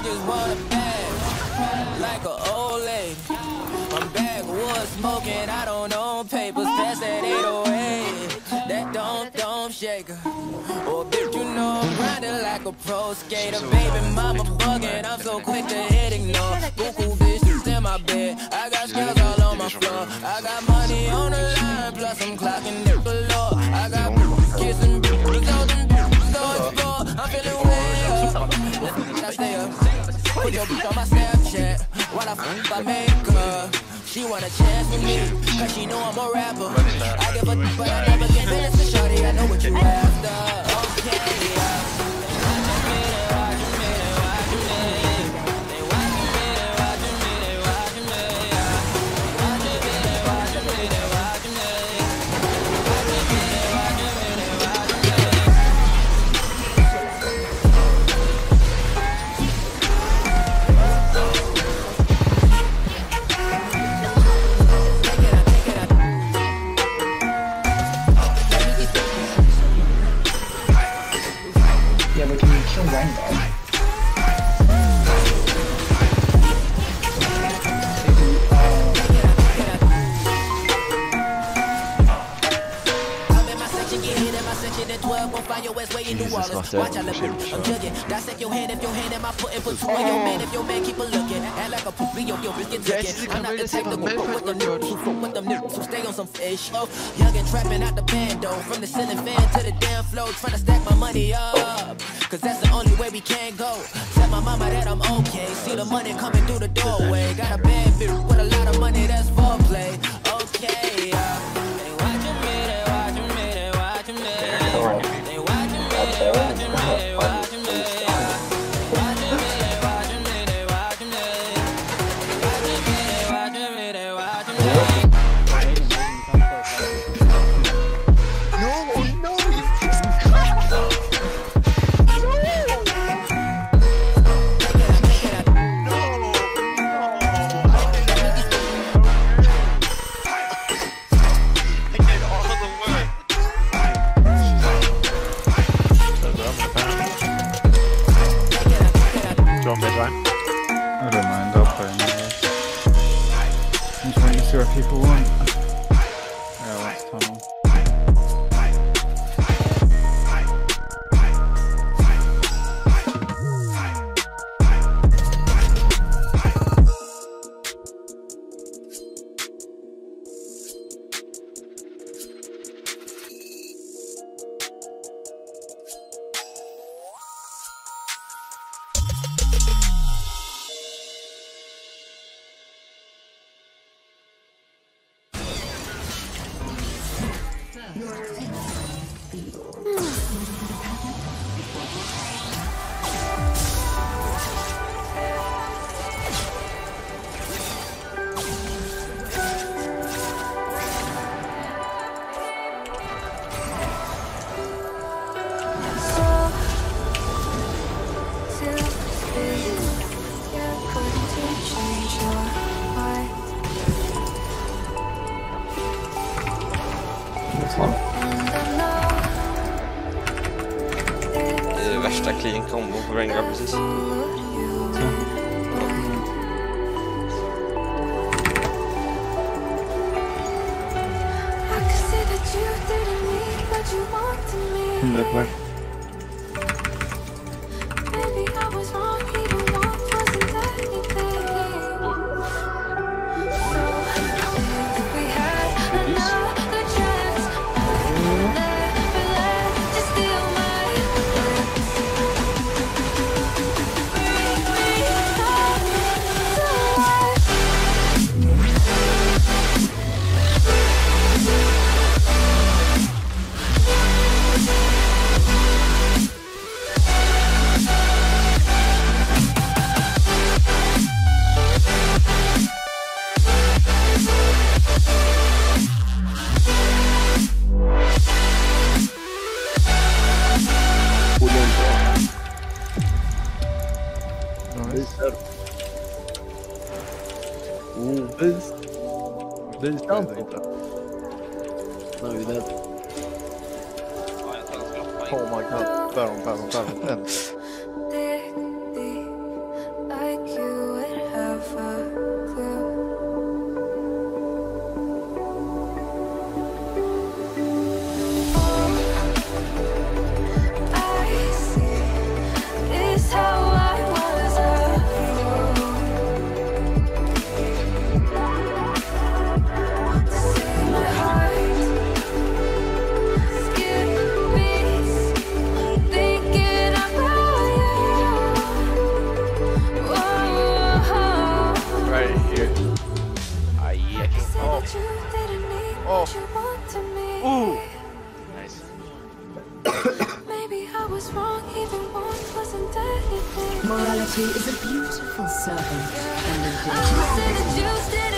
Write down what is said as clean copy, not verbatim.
just want a bag, like an old lady. I'm backwoods smoking, I don't own papers. Pass that 808, that don't shake her. Oh, bitch, you know I'm grinding like a pro skater. Baby mama bugging, I'm so quick to hit ignore. Buku bitches in my bed, I got scales all on my floor. I got money on the line, plus I'm clocking it below. I got kissing bitches on them bitches on explore. I'm feeling way up, I stay up. Put your bitch on my Snapchat while I fuck my makeup. She want a chance with me, cause she know I'm a rapper. I give a but I never get minutes to shorty, I know what you after. Okay, watch I look, I'm jugging. Dissect your hand if your hand in my foot and put two on your man if your man keep a looking. Act like a poopy, your bitch get taken. I'm not the type to go fuck with them niggas who fuck with them niggas who stay on some fish. Oh, young and trapping out the bando, from the ceiling fan to the damn floor, trying to stack my money up. Cause that's the only way we can go. Tell my mama that I'm okay. See the money coming through the doorway. Got a bad bitch with a lot of money, that's foreplay. Okay, they watching me, they watching me, they watching me. They watching me, they watching me, they watching me. I don't mind, I'll play anyway. I'm trying to see what people want. Yeah, let's tunnel. Det är värsta clean combo på Rengar precis. Visa inte. Nu är vi dead. Oh my god. Baron. Nice. Maybe I was wrong, even one wasn't anything. Morality is a beautiful servant. I was introduced